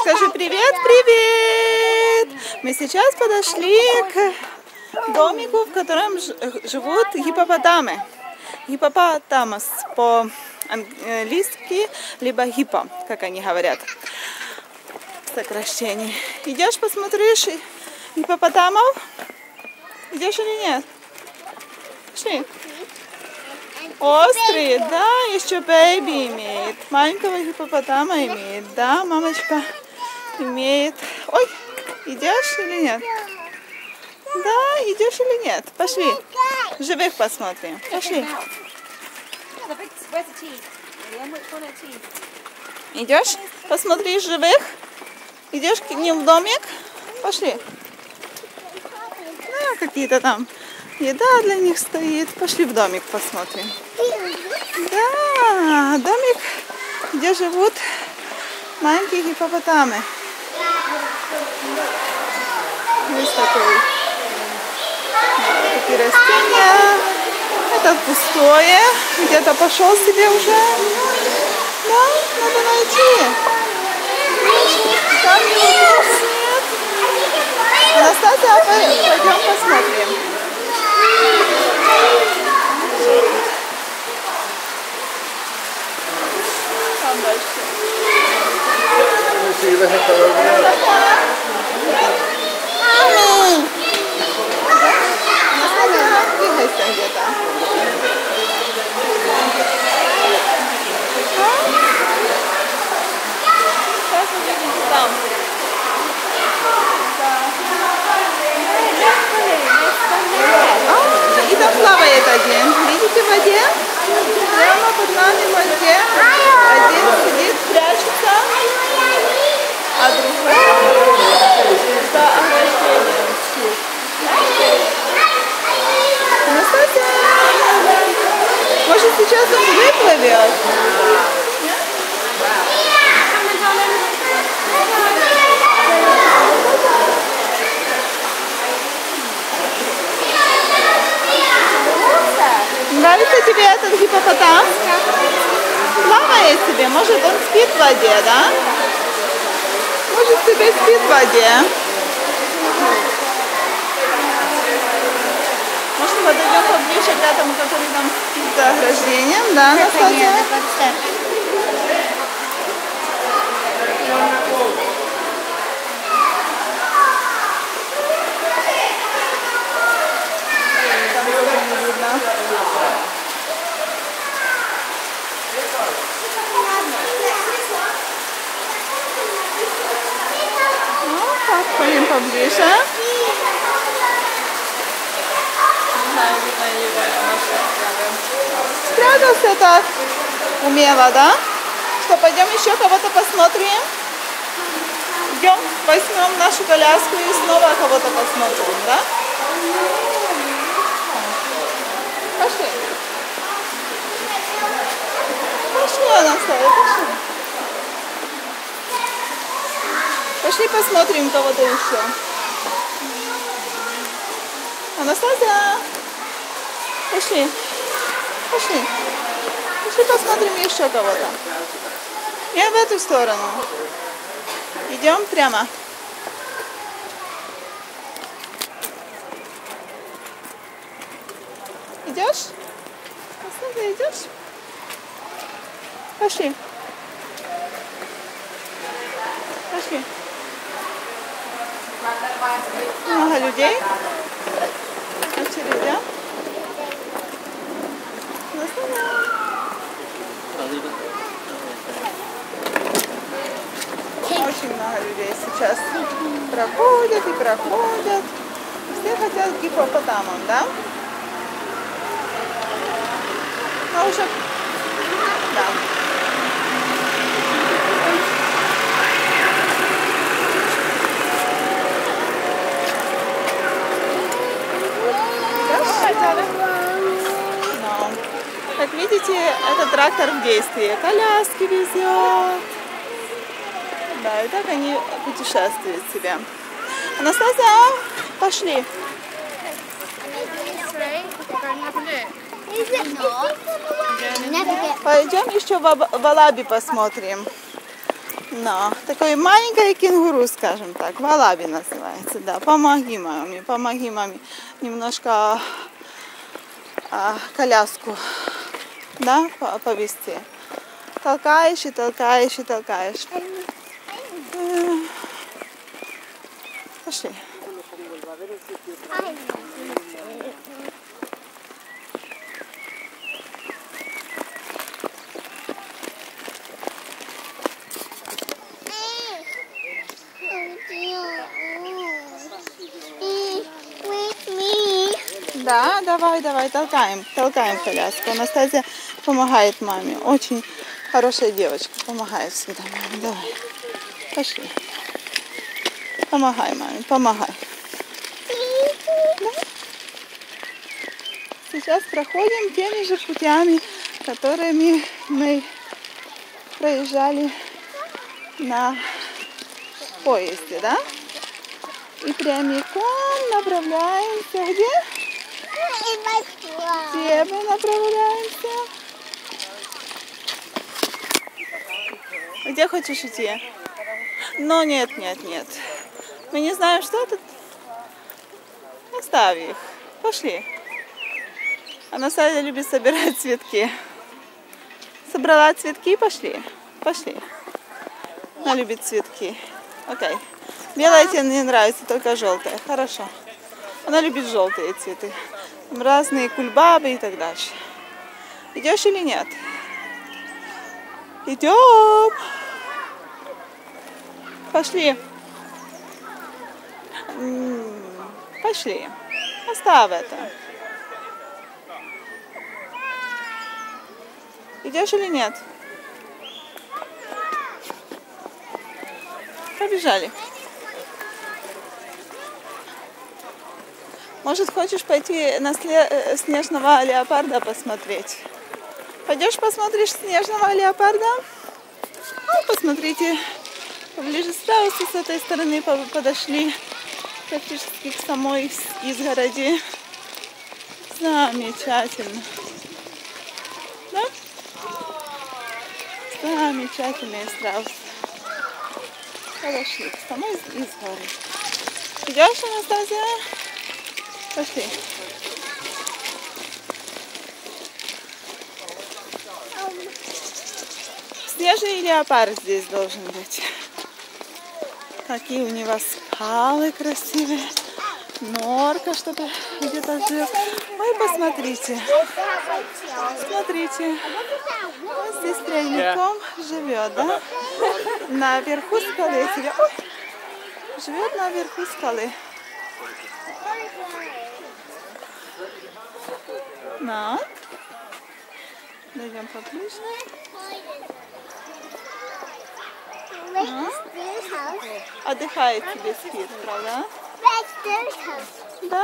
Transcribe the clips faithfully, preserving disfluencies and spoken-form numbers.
Скажи привет, привет! Мы сейчас подошли к домику, в котором живут гиппопотамы. Гиппопотамус по-английски, либо гиппо, как они говорят. Сокращение. Идешь, посмотришь гиппопотамов? Идешь или нет? Пошли. Острый, да, еще бэйби имеет. Маленького гиппопотама имеет, да, мамочка имеет. Ой, идешь или нет? Да, идешь или нет? Пошли. Живых посмотрим. Пошли. Идешь? Посмотри живых. Идешь к ним в домик. Пошли. Да, какие-то там еда для них стоит. Пошли в домик посмотрим. Да, домик, где живут маленькие гиппопотамы. Есть такой, такие растения. Это пустое. Где-то пошел себе уже. Да, надо найти. Там его нет. Анастасия, пойдем посмотрим. Там дальше. Двигайся где-то. Сейчас увидите там. А, и там плавает один. Видите в воде? Прямо под нами в воде. Один сидит, прячется, а другой за ограждением. Анастасия, может, сейчас он выплывет? Нравится тебе этот гиппопотам? Плавает себе, может, он спит в воде, да? Может, себе спит в воде. Может, подойдем поближе к этому, который там спит за ограждением, да, Настасья? Ну, так, пойдем поближе. Спрятался так умело, да? Что, пойдем еще кого-то посмотрим? Идем, возьмем нашу коляску и снова кого-то посмотрим, да? Пошли. Пошли, Анастасия, пошли. Пошли посмотрим кого-то еще. Анастасия, пошли. Пошли. Пошли посмотрим еще кого-то. И в эту сторону. Идем прямо. Идешь? Анастасия, идешь? Пошли. Пошли. Много людей. Очередь, да? Очень много людей сейчас проходят и проходят. Все хотят к гиппопотамам, да? Но уже... Да. Но, как видите, этот трактор в действии. Коляски везет. Да, и так они путешествуют себе. Анастасия, пошли. Пойдем еще в Валаби посмотрим. Но такое маленькое кенгуру, скажем так, валаби называется, да. Помоги маме, помоги маме немножко а, коляску, да, повести. Толкаешь и толкаешь и толкаешь. Пошли. Да, давай, давай, толкаем, толкаем коляску. Анастасия помогает маме. Очень хорошая девочка, помогает всегда маме. Давай, пошли. Помогай маме, помогай. Да? Сейчас проходим теми же путями, которыми мы проезжали на поезде, да? И прямиком направляемся где? Где мы направляемся? Где хочешь идти? Но нет, нет, нет. Мы не знаем, что тут. Оставь их. Пошли. Анастасия любит собирать цветки. Собрала цветки, пошли. Пошли. Она любит цветки. Окей. Белая тебе не нравится, только желтая. Хорошо. Она любит желтые цветы. Разные кульбабы и так дальше. Идешь или нет? Идем. Пошли. Пошли. Оставь это. Идешь или нет? Побежали. Может, хочешь пойти на снежного леопарда посмотреть? Пойдешь посмотришь снежного леопарда? Ну, посмотрите. Поближе страусы с этой стороны подошли. Практически к самой изгороди. Замечательно. Да? Замечательные страусы. Подошли к самой изгороди. Идешь, Анастасия? Пошли. Снежный леопард здесь должен быть. Какие у него скалы красивые. Норка, что-то где-то жил. Ой, посмотрите. Смотрите. Он здесь прямиком живет, да? Наверху скалы. Ой, живет наверху скалы. На. Дойдем поближе. А? Отдыхает себе, спит, правда? Да?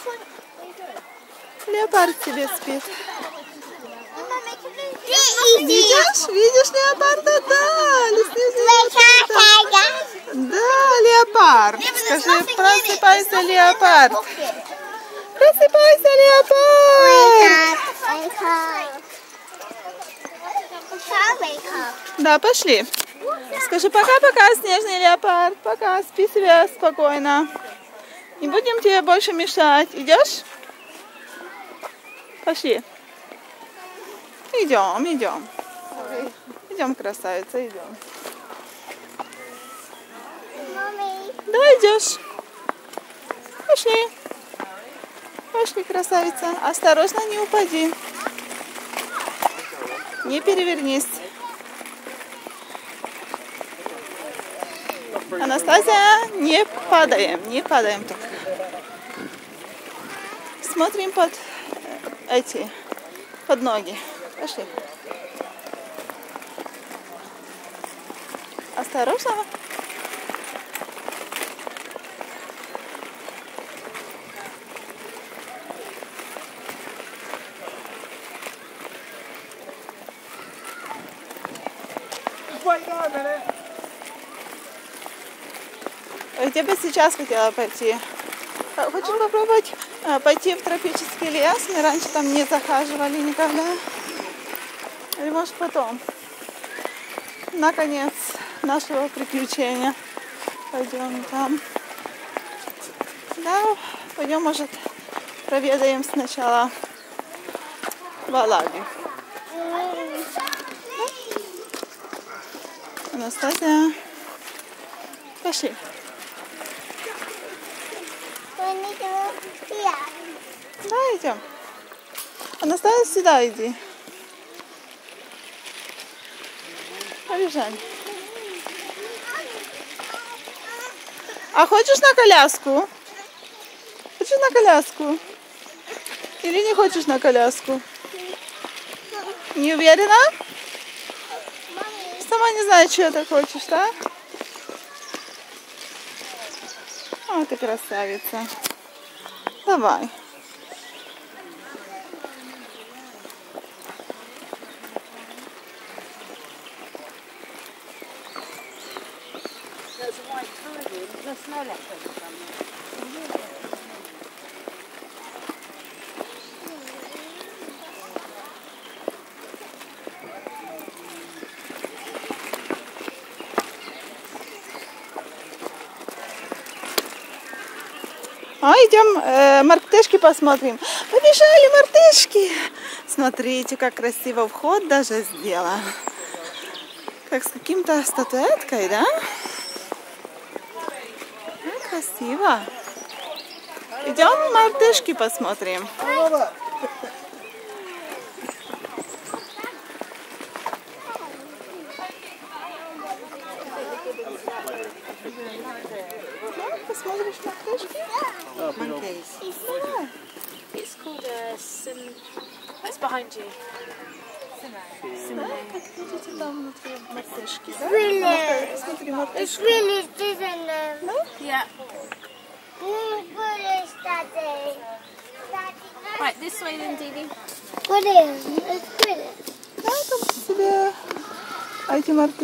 Леопард себе спит. Видишь? Видишь леопарда? Да, леопард. Да, леопард. Скажи, просыпайся, леопард. Просыпайся, леопард. Да, пошли. Скажи пока-пока, снежный леопард. Пока, спи себе спокойно. Не будем тебе больше мешать. Идешь? Пошли. Идем, идем. Идем, красавица, идем. Да, идешь. Пошли. Пошли, красавица. Осторожно, не упади. Не перевернись. Анастасия, не падаем, не падаем только. Смотрим под эти, под ноги. Пошли. Осторожно. Где бы сейчас хотела пойти? Хочешь попробовать пойти в тропический лес? Мы раньше там не захаживали никогда. Или может потом? Наконец нашего приключения. Пойдем там. Да, пойдем, может, проведаем сначала Валаги. Анастасия, пошли. Да, идем. Анастасия, сюда иди. Побежали. А хочешь на коляску? Хочешь на коляску? Или не хочешь на коляску? Не уверена? Сама не знаю, что ты хочешь, да? О, ты красавица. Давай. А, идем э, мартышки посмотрим. Побежали мартышки. Смотрите, как красиво вход даже сделан. Как с каким-то статуэткой, да? Ну, красиво. Идем мартышки посмотрим. Посмотришь мартышки? Monkeys. Yeah. It's called a sim. It's behind you. Да, как видите, там внутри мартышки, да? Really? Смотри, It's мартышки. really isn't it? Да? Yeah. Foolish, Daddy. Right, this way then, Dee Dee. What is? It's good. Да, там себе. А эти мартышки.